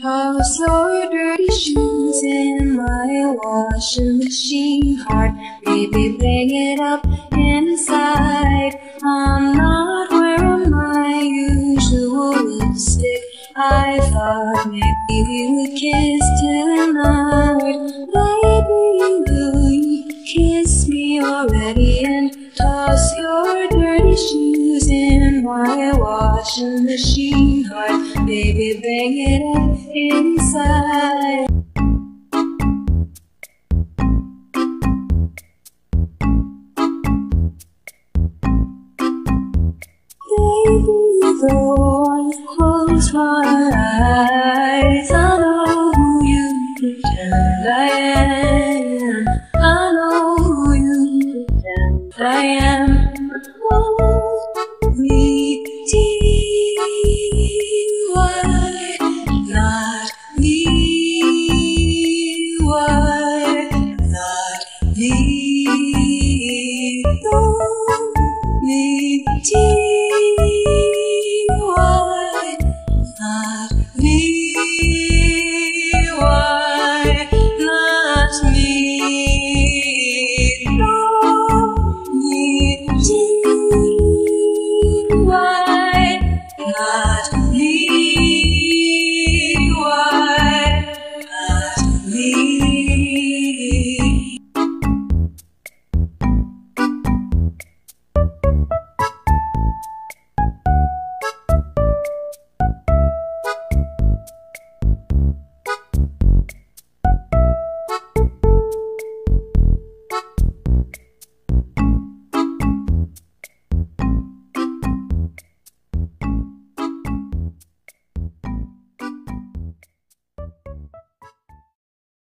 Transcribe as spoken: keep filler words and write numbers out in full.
Toss your dirty shoes in my washing machine. Heart, baby, bring it up inside. I'm not wearing my usual lipstick. I thought maybe we would kiss tonight. Baby, will you kiss me already and toss your dirty shoes in my washing machine? Heart, baby, bring it up inside. Baby, though I close my eyes, I know who you pretend I am. I know who you pretend I am. Oh, me, why not me? Why not me? Oh, me,